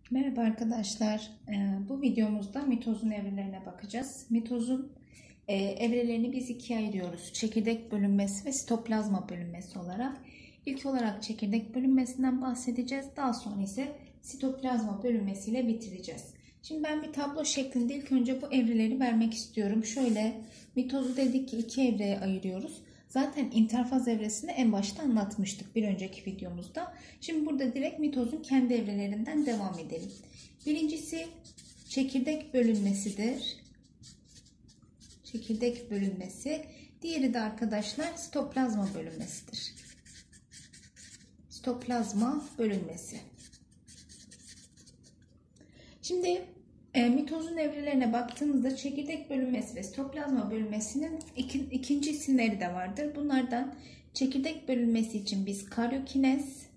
Merhaba arkadaşlar. Bu videomuzda mitozun evrelerine bakacağız. Mitozun evrelerini biz ikiye ayırıyoruz. Çekirdek bölünmesi ve sitoplazma bölünmesi olarak. İlk olarak çekirdek bölünmesinden bahsedeceğiz. Daha sonra ise sitoplazma bölünmesiyle bitireceğiz. Şimdi ben bir tablo şeklinde ilk önce bu evreleri vermek istiyorum. Şöyle mitozu dedik ki iki evreye ayırıyoruz. Zaten interfaz evresini en başta anlatmıştık bir önceki videomuzda. Şimdi burada direkt mitozun kendi evrelerinden devam edelim. Birincisi çekirdek bölünmesidir. Çekirdek bölünmesi. Diğeri de arkadaşlar sitoplazma bölünmesidir. Sitoplazma bölünmesi. Şimdi mitozun evrelerine baktığımızda çekirdek bölünmesi ve sitoplazma bölünmesinin ikinci isimleri de vardır. Bunlardan çekirdek bölünmesi için biz karyokinez,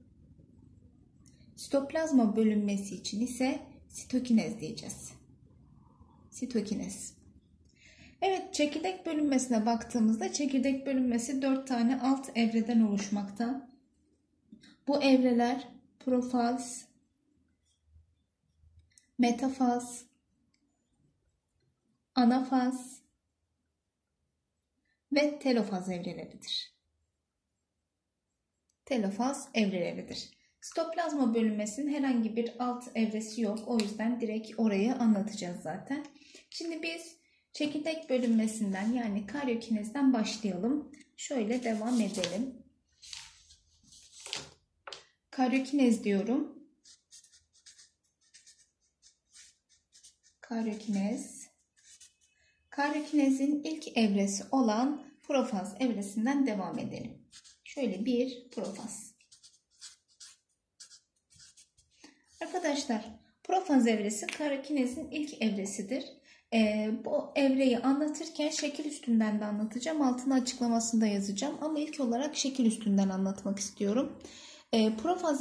sitoplazma bölünmesi için ise sitokinez diyeceğiz. Sitokinez. Evet, çekirdek bölünmesine baktığımızda çekirdek bölünmesi 4 tane alt evreden oluşmakta. Bu evreler profaz, metafaz, anafaz ve telofaz evreleridir. Telofaz evreleridir. Sitoplazma bölünmesinin herhangi bir alt evresi yok. O yüzden direkt orayı anlatacağız zaten. Şimdi biz çekirdek bölünmesinden yani karyokinezden başlayalım. Şöyle devam edelim. Karyokinez diyorum. Karyokinez. Karyokinezin ilk evresi olan profaz evresinden devam edelim. Şöyle bir profaz. Arkadaşlar, profaz evresi karyokinezin ilk evresidir. Bu evreyi anlatırken şekil üstünden de anlatacağım. Altına açıklamasını da yazacağım. Ama ilk olarak şekil üstünden anlatmak istiyorum. Profaz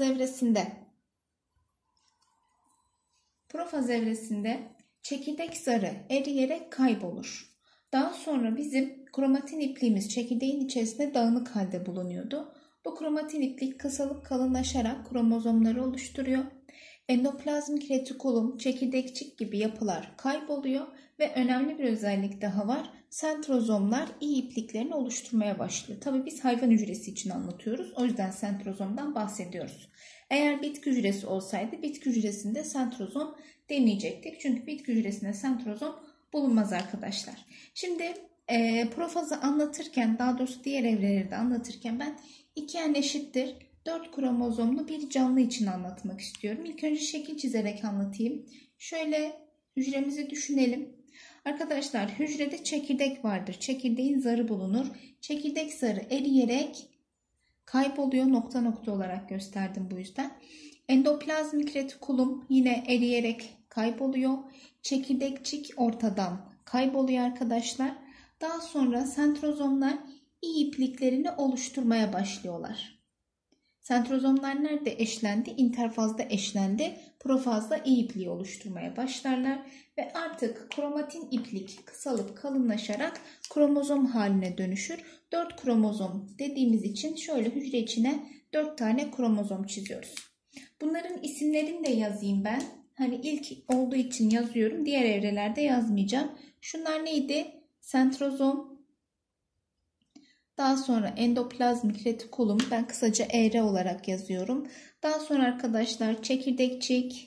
evresinde çekirdek zarı eriyerek kaybolur. Daha sonra bizim kromatin ipliğimiz çekirdeğin içerisinde dağınık halde bulunuyordu. Bu kromatin iplik kısalıp kalınlaşarak kromozomları oluşturuyor. Endoplazmik retikulum, çekirdekçik gibi yapılar kayboluyor ve önemli bir özellik daha var. Sentrozomlar iyi ipliklerini oluşturmaya başlıyor. Tabii biz hayvan hücresi için anlatıyoruz. O yüzden sentrozomdan bahsediyoruz. Eğer bitki hücresi olsaydı bitki hücresinde sentrozom demeyecektik. Çünkü bitki hücresinde sentrozom bulunmaz arkadaşlar. Şimdi profazı anlatırken, daha doğrusu diğer evreleri de anlatırken ben 2n eşittir 4 kromozomlu bir canlı için anlatmak istiyorum. İlk önce şekil çizerek anlatayım. Şöyle hücremizi düşünelim. Arkadaşlar hücrede çekirdek vardır. Çekirdeğin zarı bulunur. Çekirdek zarı eriyerek kayboluyor. Nokta nokta olarak gösterdim bu yüzden. Endoplazmik retikulum yine eriyerek kayboluyor. Çekirdekçik ortadan kayboluyor arkadaşlar. Daha sonra sentrozomlar iyi ipliklerini oluşturmaya başlıyorlar. Sentrozomlar nerede eşlendi? İnterfazda eşlendi. Profazda iyi ipliği oluşturmaya başlarlar ve artık kromatin iplik kısalıp kalınlaşarak kromozom haline dönüşür. 4 kromozom dediğimiz için şöyle hücre içine 4 tane kromozom çiziyoruz. Bunların isimlerini de yazayım ben. Hani ilk olduğu için yazıyorum. Diğer evrelerde yazmayacağım. Şunlar neydi? Sentrozom. Daha sonra endoplazmik retikulum, ben kısaca ER olarak yazıyorum. Daha sonra arkadaşlar çekirdekçik,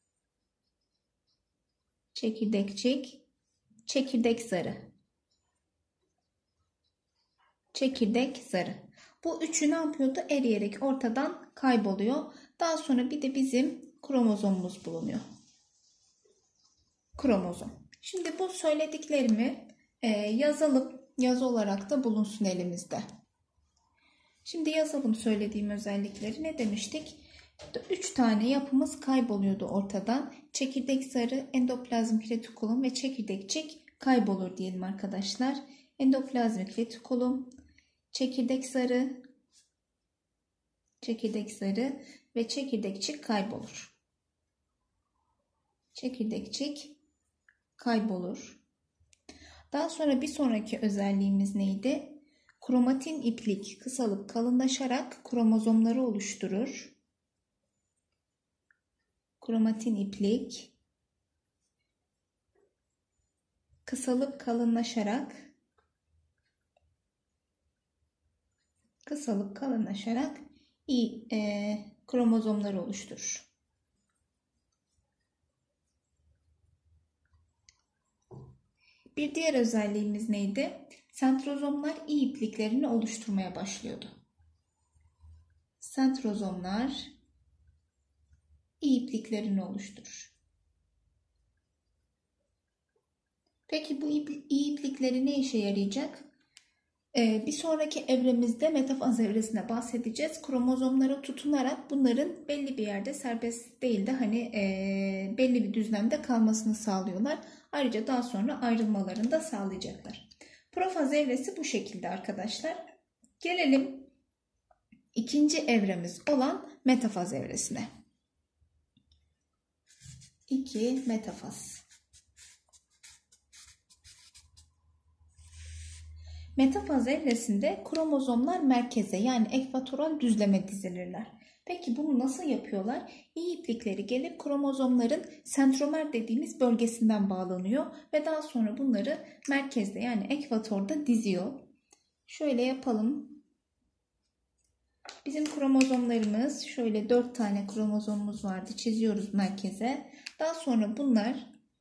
çekirdek zarı. Çekirdek zarı. Bu üçü ne yapıyordu? Eriyerek ortadan kayboluyor. Daha sonra bir de bizim kromozomumuz bulunuyor. Kromozom. Şimdi bu söylediklerimi yazalım. Yazı olarak da bulunsun elimizde. Şimdi yazalım söylediğim özellikleri. Ne demiştik? 3 tane yapımız kayboluyordu ortadan. Çekirdek zarı, endoplazmik retikulum ve çekirdekçik kaybolur diyelim arkadaşlar. Endoplazmik retikulum, çekirdek zarı ve çekirdekçik kaybolur. Çekirdekçik kaybolur. Daha sonra bir sonraki özelliğimiz neydi? Kromatin iplik kısalıp kalınlaşarak kromozomları oluşturur. kromatin iplik kısalıp kalınlaşarak kromozomları oluşturur. Bir diğer özelliğimiz neydi? Sentrozomlar İ ipliklerini oluşturmaya başlıyordu. Sentrozomlar İ ipliklerini oluşturur. Peki bu İ iplikleri ne işe yarayacak? Bir sonraki evremizde metafaz evresine bahsedeceğiz. Kromozomlara tutunarak bunların belli bir yerde serbest değil de belli bir düzlemde kalmasını sağlıyorlar. Ayrıca daha sonra ayrılmalarını da sağlayacaklar. Profaz evresi bu şekilde arkadaşlar. Gelelim ikinci evremiz olan metafaz evresine. 2. Metafaz. Metafaz evresinde kromozomlar merkeze yani ekvatoral düzleme dizilirler. Peki bunu nasıl yapıyorlar? İ iplikleri gelip kromozomların sentromer dediğimiz bölgesinden bağlanıyor ve daha sonra bunları merkezde yani ekvatorda diziyor. Şöyle yapalım. Bizim kromozomlarımız şöyle 4 tane kromozomumuz vardı. Çiziyoruz merkeze. Daha sonra bunlar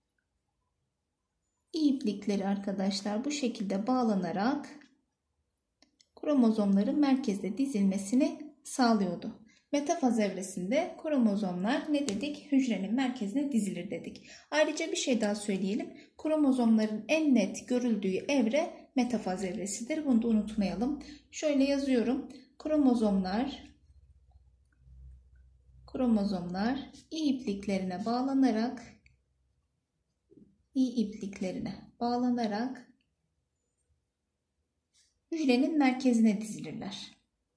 İ iplikleri arkadaşlar bu şekilde bağlanarak kromozomların merkezde dizilmesini sağlıyordu. Metafaz evresinde kromozomlar ne dedik? Hücrenin merkezine dizilir dedik. Ayrıca bir şey daha söyleyelim. Kromozomların en net görüldüğü evre metafaz evresidir. Bunu da unutmayalım. Şöyle yazıyorum. Kromozomlar İ ipliklerine bağlanarak hücrenin merkezine dizilirler.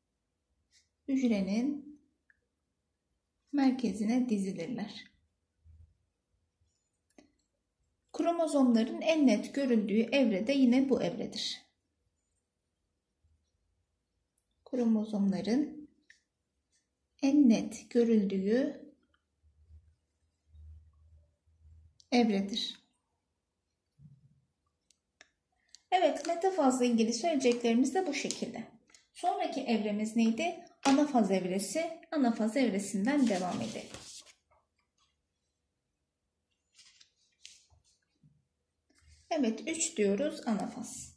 Kromozomların en net görüldüğü evre de yine bu evredir. Kromozomların en net görüldüğü evredir. Evet, metafazla ilgili söyleyeceklerimiz de bu şekilde. Sonraki evremiz neydi? Anafaz evresi. Anafaz evresinden devam edelim. Evet, 3 diyoruz anafaz.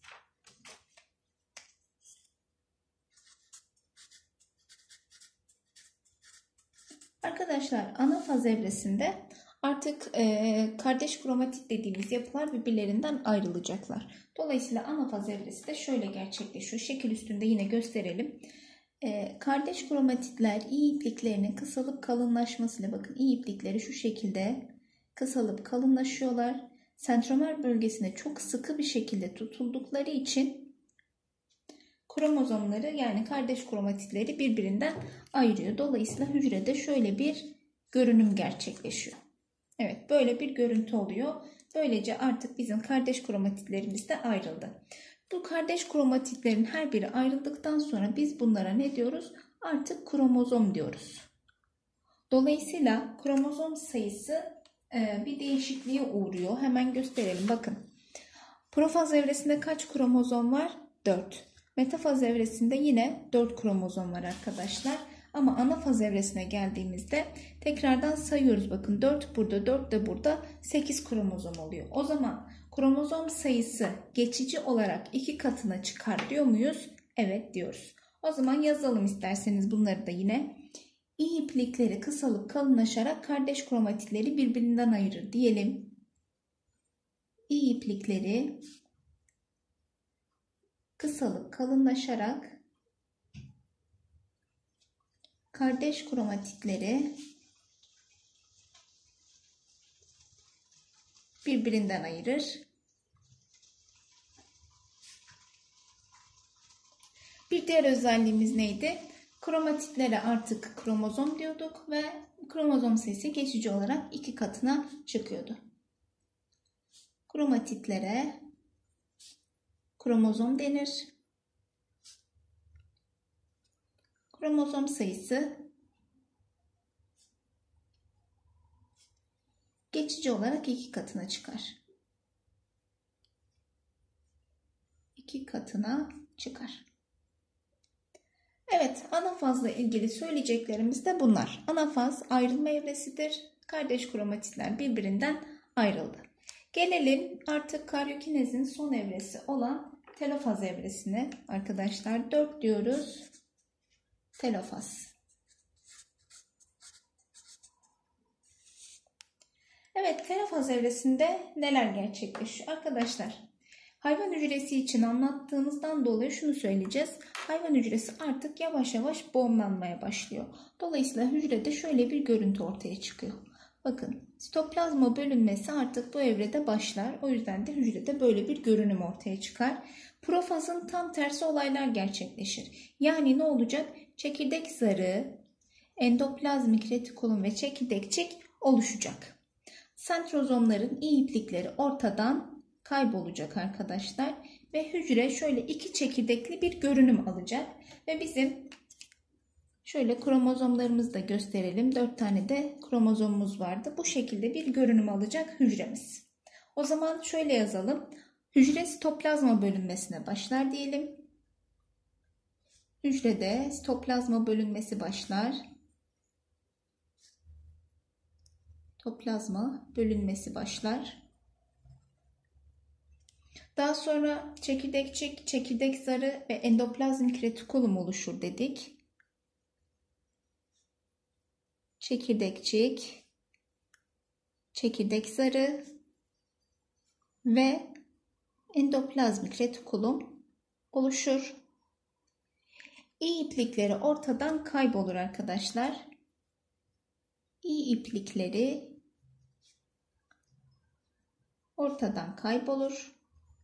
Arkadaşlar anafaz evresinde artık kardeş kromatit dediğimiz yapılar birbirlerinden ayrılacaklar. Dolayısıyla anafaz evresi de şöyle gerçekleşiyor. Şekil üstünde yine gösterelim. Kardeş kromatitler İ ipliklerinin kısalıp kalınlaşmasıyla bakın İ iplikleri şu şekilde kısalıp kalınlaşıyorlar. Sentromer bölgesine çok sıkı bir şekilde tutuldukları için kromozomları yani kardeş kromatitleri birbirinden ayırıyor. Dolayısıyla hücrede şöyle bir görünüm gerçekleşiyor. Evet, böyle bir görüntü oluyor. Böylece artık bizim kardeş kromatitlerimiz de ayrıldı. Bu kardeş kromatitlerin her biri ayrıldıktan sonra biz bunlara ne diyoruz? Artık kromozom diyoruz. Dolayısıyla kromozom sayısı bir değişikliğe uğruyor. Hemen gösterelim. Bakın. Profaz evresinde kaç kromozom var? 4. Metafaz evresinde yine 4 kromozom var arkadaşlar. Ama anafaz evresine geldiğimizde tekrardan sayıyoruz. Bakın 4 burada, 4 de burada, 8 kromozom oluyor. O zaman kromozom sayısı geçici olarak 2 katına çıkar diyor muyuz? Evet diyoruz. O zaman yazalım isterseniz bunları da yine. İ iplikleri kısalıp kalınlaşarak kardeş kromatitleri birbirinden ayırır diyelim. İ iplikleri kısalıp kalınlaşarak kardeş kromatitleri birbirinden ayırır. Bir diğer özelliğimiz neydi? Kromatitlere artık kromozom diyorduk ve kromozom sayısı geçici olarak 2 katına çıkıyordu. Kromatitlere kromozom denir. Kromozom sayısı geçici olarak 2 katına çıkar. 2 katına çıkar. Evet, anafazla ilgili söyleyeceklerimiz de bunlar. Anafaz ayrılma evresidir. Kardeş kromatitler birbirinden ayrıldı. Gelelim artık karyokinezin son evresi olan telofaz evresine arkadaşlar. 4 diyoruz. Telofaz. Evet, telofaz evresinde neler gerçekleşiyor? Arkadaşlar, hayvan hücresi için anlattığımızdan dolayı şunu söyleyeceğiz. Hayvan hücresi artık yavaş yavaş boğumlanmaya başlıyor. Dolayısıyla hücrede şöyle bir görüntü ortaya çıkıyor. Bakın, sitoplazma bölünmesi artık bu evrede başlar. O yüzden de hücrede böyle bir görünüm ortaya çıkar. Profazın tam tersi olaylar gerçekleşir. Yani ne olacak? Çekirdek zarı, endoplazmik retikulum ve çekirdekçik oluşacak. Sentrozomların iyi iplikleri ortadan kaybolacak arkadaşlar. Ve hücre şöyle 2 çekirdekli bir görünüm alacak. Ve bizim şöyle kromozomlarımızı da gösterelim. 4 tane de kromozomumuz vardı. Bu şekilde bir görünüm alacak hücremiz. O zaman şöyle yazalım. Hücre sitoplazma bölünmesine başlar diyelim. Hücrede sitoplazma bölünmesi başlar. Sitoplazma bölünmesi başlar. Daha sonra çekirdekçik, çekirdek zarı ve endoplazmik retikulum oluşur dedik. Çekirdekçik, çekirdek zarı ve endoplazmik retikulum oluşur. İ iplikleri ortadan kaybolur arkadaşlar. İ iplikleri ortadan kaybolur.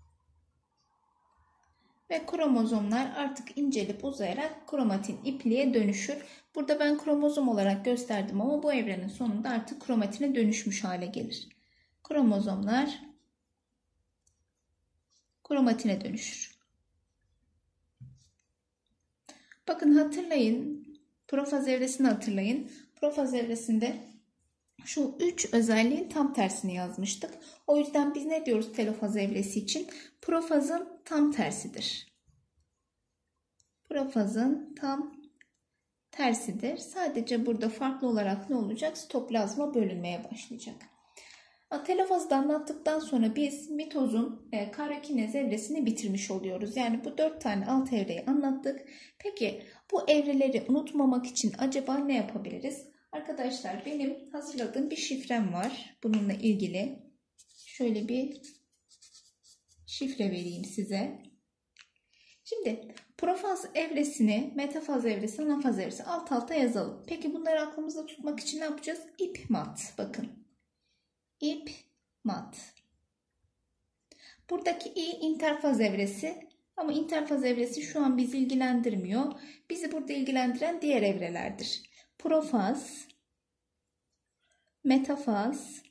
Ve kromozomlar artık incelip uzayarak kromatin ipliğe dönüşür. Burada ben kromozom olarak gösterdim ama bu evrenin sonunda artık kromatine dönüşmüş hale gelir. Kromozomlar kromatine dönüşür. Bakın hatırlayın, profaz evresini hatırlayın. Profaz evresinde şu 3 özelliğin tam tersini yazmıştık. O yüzden biz ne diyoruz telofaz evresi için? Profazın tam tersidir. Profazın tam tersidir. Sadece burada farklı olarak ne olacak? Sitoplazma bölünmeye başlayacak. Telofazı da anlattıktan sonra biz mitozun karyokinez evresini bitirmiş oluyoruz. Yani bu 4 tane alt evreyi anlattık. Peki bu evreleri unutmamak için acaba ne yapabiliriz? Arkadaşlar benim hazırladığım bir şifrem var bununla ilgili. Şöyle bir şifre vereyim size. Şimdi profaz evresini, metafaz evresi, anafaz evresi alt alta yazalım. Peki bunları aklımızda tutmak için ne yapacağız? İp mat. Bakın. İp mat. Buradaki i interfaz evresi ama interfaz evresi şu an bizi ilgilendirmiyor. Bizi burada ilgilendiren diğer evrelerdir. Profaz, metafaz,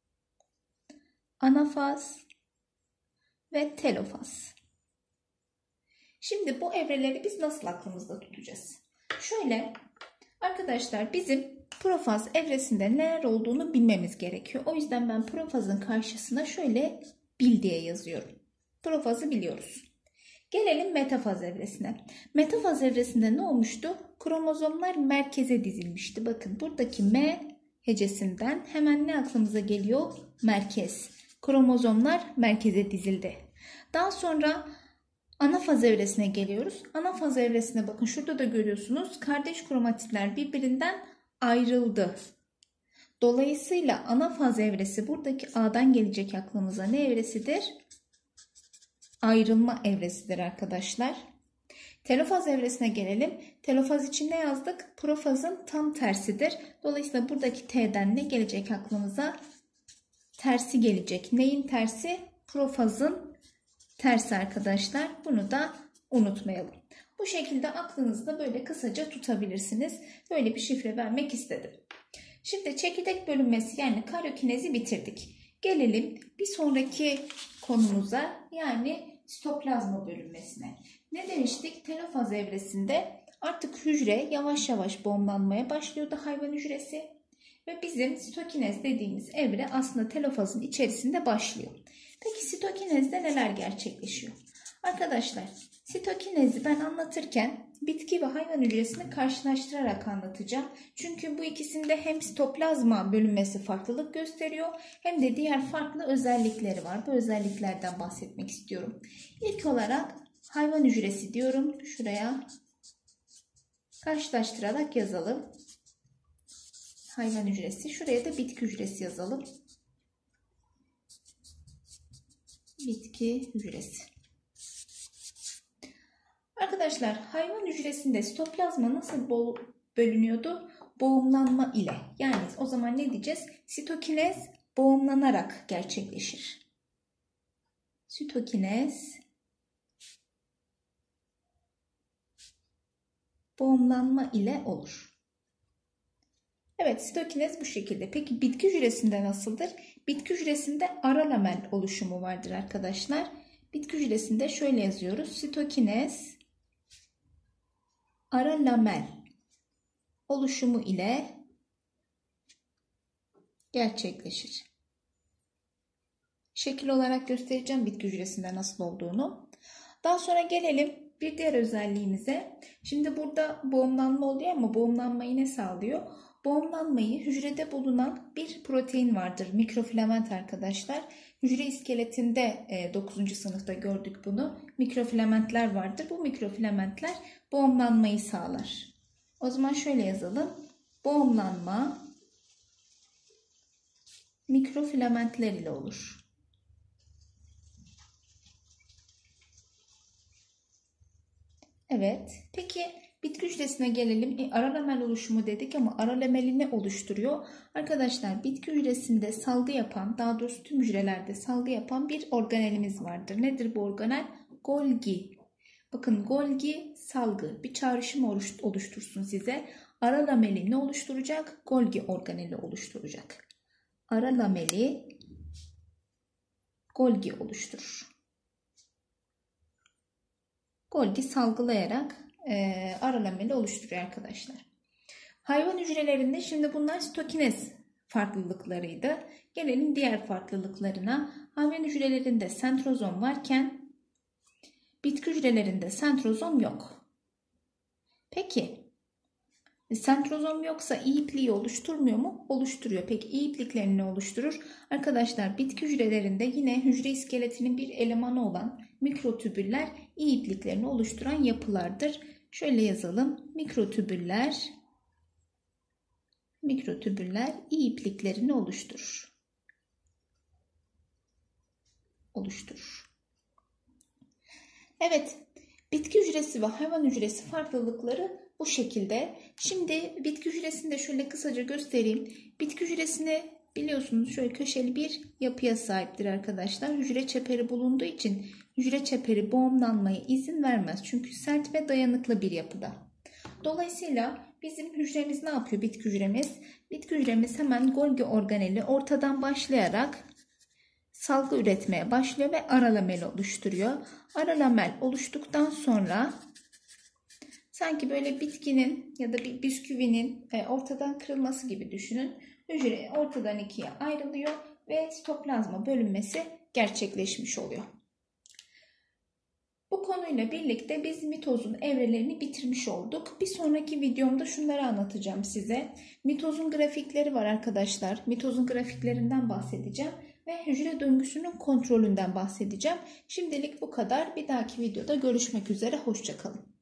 anafaz ve telofaz. Şimdi bu evreleri biz nasıl aklımızda tutacağız? Şöyle arkadaşlar bizim profaz evresinde neler olduğunu bilmemiz gerekiyor. O yüzden ben profazın karşısına şöyle bil diye yazıyorum. Profazı biliyoruz. Gelelim metafaz evresine. Metafaz evresinde ne olmuştu? Kromozomlar merkeze dizilmişti. Bakın buradaki M hecesinden hemen ne aklımıza geliyor? Merkez. Kromozomlar merkeze dizildi. Daha sonra anafaz evresine geliyoruz. Anafaz evresine bakın şurada da görüyorsunuz. Kardeş kromatitler birbirinden ayrıldı. Dolayısıyla anafaz evresi buradaki A'dan gelecek aklımıza ne evresidir? Ayrılma evresidir arkadaşlar. Telofaz evresine gelelim. Telofaz için ne yazdık? Profazın tam tersidir. Dolayısıyla buradaki T'den ne gelecek aklımıza? Tersi gelecek. Neyin tersi? Profazın tersi arkadaşlar. Bunu da unutmayalım. Bu şekilde aklınızda böyle kısaca tutabilirsiniz. Böyle bir şifre vermek istedim. Şimdi çekirdek bölünmesi yani karyokinezi bitirdik. Gelelim bir sonraki konumuza yani sitoplazma bölünmesine. Ne demiştik? Telofaz evresinde artık hücre yavaş yavaş boğumlanmaya başlıyordu hayvan hücresi. ve bizim sitokinez dediğimiz evre aslında telofazın içerisinde başlıyor. Peki sitokinezde neler gerçekleşiyor? Arkadaşlar, sitokinezi ben anlatırken bitki ve hayvan hücresini karşılaştırarak anlatacağım. Çünkü bu ikisinde hem sitoplazma bölünmesi farklılık gösteriyor hem de diğer farklı özellikleri var. Bu özelliklerden bahsetmek istiyorum. İlk olarak hayvan hücresi diyorum. Şuraya karşılaştırarak yazalım. Hayvan hücresi. Şuraya da bitki hücresi yazalım. Bitki hücresi. Arkadaşlar, hayvan hücresinde sitoplazma nasıl bölünüyordu? Boğumlanma ile. Yani o zaman ne diyeceğiz? Sitokinez boğumlanarak gerçekleşir. Sitokinez boğumlanma ile olur. Evet, sitokinez bu şekilde. Peki bitki hücresinde nasıldır? Bitki hücresinde ara lamel oluşumu vardır arkadaşlar. Bitki hücresinde şöyle yazıyoruz. Sitokinez ara lamel oluşumu ile gerçekleşir. Şekil olarak göstereceğim bitki hücresinde nasıl olduğunu. Daha sonra gelelim bir diğer özelliğimize. Şimdi burada boğumlanma oluyor ama boğumlanmayı ne sağlıyor? Boğumlanmayı hücrede bulunan bir protein vardır. Mikrofilament arkadaşlar. Hücre iskeletinde 9. sınıfta gördük bunu. Mikrofilamentler vardır. Bu mikrofilamentler boğumlanmayı sağlar. O zaman şöyle yazalım. Boğumlanma mikrofilamentler ile olur. Evet. Peki bitki hücresine gelelim. Ara lamel oluşumu dedik ama ara lameli ne oluşturuyor? Arkadaşlar, bitki hücresinde salgı yapan, daha doğrusu tüm hücrelerde salgı yapan bir organelimiz vardır. Nedir bu organel? Golgi. Bakın, Golgi salgı bir çağrışım oluştursun size. Ara lameli ne oluşturacak? Golgi organeli oluşturacak. Ara lameli Golgi oluşturur. Golgi salgılayarak ara lameli oluşturuyor arkadaşlar. Hayvan hücrelerinde şimdi bunlar sitokinez farklılıklarıydı. Gelelim diğer farklılıklarına. Hayvan hücrelerinde sentrozom varken bitki hücrelerinde sentrozom yok. Peki sentrozom yoksa iyi ipliği oluşturmuyor mu? Oluşturuyor. Peki iyi ipliklerini ne oluşturur? Arkadaşlar, bitki hücrelerinde yine hücre iskeletinin bir elemanı olan mikrotübüller iyi ipliklerini oluşturan yapılardır. Şöyle yazalım. Mikrotübüller iyi ipliklerini oluşturur. Evet, bitki hücresi ve hayvan hücresi farklılıkları bu şekilde. Şimdi bitki hücresini de şöyle kısaca göstereyim. Bitki hücresini biliyorsunuz şöyle köşeli bir yapıya sahiptir arkadaşlar. Hücre çeperi bulunduğu için hücre çeperi boğumlanmaya izin vermez. Çünkü sert ve dayanıklı bir yapıda. Dolayısıyla bizim hücremiz ne yapıyor, bitki hücremiz? Bitki hücremiz hemen Golgi organeli ortadan başlayarak salgı üretmeye başlıyor ve ara lamel oluşturuyor. Ara lamel oluştuktan sonra sanki böyle bitkinin ya da bir bisküvinin ortadan kırılması gibi düşünün. Hücre ortadan ikiye ayrılıyor ve sitoplazma bölünmesi gerçekleşmiş oluyor. Bu konuyla birlikte biz mitozun evrelerini bitirmiş olduk. Bir sonraki videomda şunları anlatacağım size. Mitozun grafikleri var arkadaşlar. Mitozun grafiklerinden bahsedeceğim ve hücre döngüsünün kontrolünden bahsedeceğim. Şimdilik bu kadar. Bir dahaki videoda görüşmek üzere. Hoşça kalın.